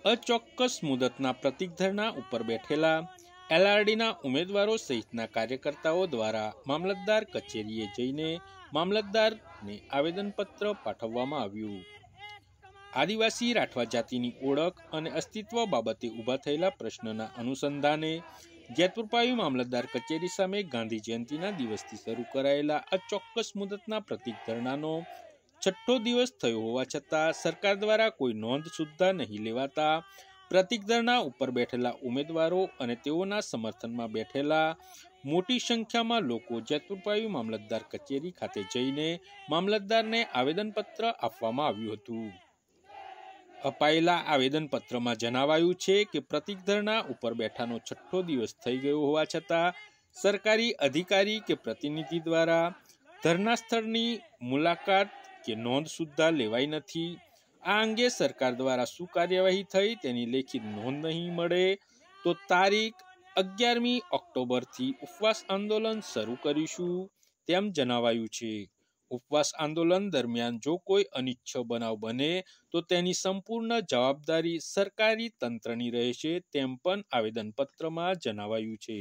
अचोक्कस मुदतना प्रतीक धरना उपर बैठेला एलआरडीना उम्मीदवारों सहितना कार्यकर्ताओं द्वारा मामलतदार कचेरीए जईने मामलतदारने आवेदनपत्र पाठववामां आव्युं। आदिवासी राठवा जातिनी ओळख अने अस्तित्व बाबते उभा थयेला प्रश्नना अनुसंधाने જેતપુર પાવી મામલતદાર કચેરી સામે ગાંધી જયંતિના દિવસથી શરૂ કરાયેલા અચોક્કસ મુદતના પ્રતીક ધરણાનો છઠ્ઠો દિવસ થયો હોવા છતાં સરકાર દ્વારા કોઈ નોંધ સુદ્ધા નહીં લેવાતા પ્રતીક ધરણા ઉપર બેઠેલા ઉમેદવારો અને તેઓના સમર્થનમાં બેઠેલા મોટી સંખ્યામાં લોકો જેતપુર પાવી મામલતદાર કચેરી ખાતે જઈને મામલતદારને આવેદનપત્ર આપવામાં આવ્યું હતું। અપાયેલા આવેદનપત્રમાં જણાવાયું છે કે પ્રતીક ધરણા ઉપર બેઠાનો છઠ્ઠો દિવસ થઈ ગયો હોવા છતાં સરકારી અધિકારી કે પ્રતિનિધિ દ્વારા ધરના સ્થળની મુલાકાત કે નોંધ સુદ્ધા લેવાઈ નથી। આ અંગે સરકાર દ્વારા શું કાર્યવાહી થઈ તેની લેખિત નોંધ નહીં મળે તો તારીખ 11મી ઓક્ટોબરથી ઉપવાસ આંદોલન શરૂ કરીશું તેમ જણાવાયું છે। उपवास आंदोलन दरमियान जो कोई अनिच्छा बनाव बने तो तेनी संपूर्ण जवाबदारी सरकारी तंत्रनी रहेशे तेम पण आवेदनपत्रमां जणावायुं छे।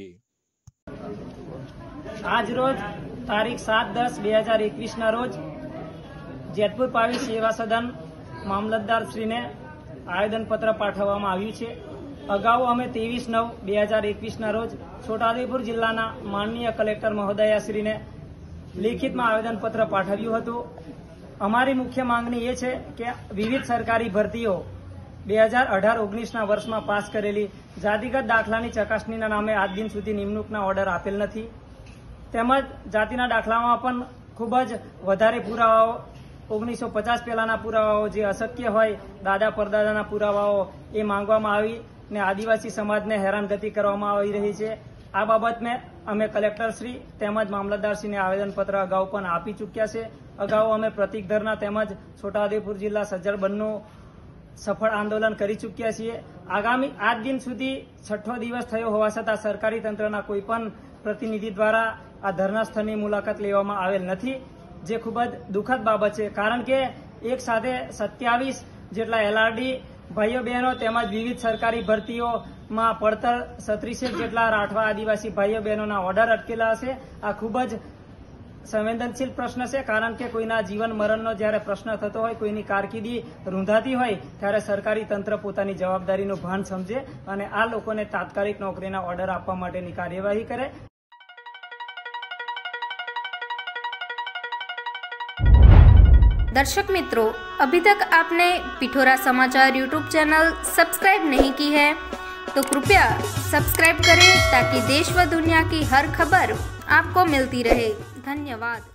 आज रोज तारीख 7/10/2021 ना रोज जेतपुर पावी सेवा सदन मामलतदार श्रीने आवेदनपत्र पाठववामां आव्युं छे। अगाऊ अमे 23/9/2021 ना रोज छोटाउदेपुर जिल्लाना माननीय कलेक्टर महोदयाश्रीने लिखित में आवेदन पत्र पाठव्યું હતું। અમારી મુખ્ય માંગણી એ છે કે વિવિધ સરકારી ભરતીઓ 2018-19 ના વર્ષમાં પાસ કરેલી જાતિગત દાખલાની ચકાસણીના નામે આજ દિન સુધી નિમણૂકના ઓર્ડર આપેલ નથી તેમજ જાતિના દાખલામાં પણ ખૂબ જ વધારે પુરાવાઓ 1950 પહેલાના પુરાવાઓ જે અશક્ય હોય દાદા પરદાદાના પુરાવાઓ એ માંગવામાં આવી ને આદિવાસી સમાજને હેરાનગતિ કરવામાં આવી રહી છે। आ बाबत में अमे कलेक्टरश्री तेमज मामलतदारश्रीने आवेदनपत्र अगाऊ पण आपी चूक्या छे। अगाऊ अमे प्रतीक धरना तेमज छोटाउदेपुर जिल्ला सज्जड बंधनु सफल आंदोलन करी चूक्या छीए। आगामी आज दिन सुधी छठ्ठो दिवस थयो होवा छतां सरकारी तंत्रना कोई पण प्रतिनिधि द्वारा आ धरना स्थळनी मुलाकात लेवामां आवेल नथी जे खूब ज दुखद बाबत छे कारण के एक साथे 27 जेटला एलआरडी भाईओ बहनों तेमज विविध सरकारी भर्तीओ में पड़तर 36 जेटला राठवा आदिवासी भाईओ बहनों ऑर्डर अटकेला हशे। आ खूब ज संवेदनशील प्रश्न है कारण के कोईना जीवन मरणनो ज्यारे प्रश्न थतो होय कोईनी कारकिर्दी रूंधाती होय त्यारे सरकारी तंत्र पोतानी जवाबदारीनो भान समझे अने आ लोकोने तात्कालिक नौकरीना ऑर्डर आपवा माटेनी कार्यवाही करे। दर्शक मित्रों, अभी तक आपने पिठोरा समाचार यूट्यूब चैनल सब्सक्राइब नहीं की है तो कृपया सब्सक्राइब करें ताकि देश व दुनिया की हर खबर आपको मिलती रहे। धन्यवाद।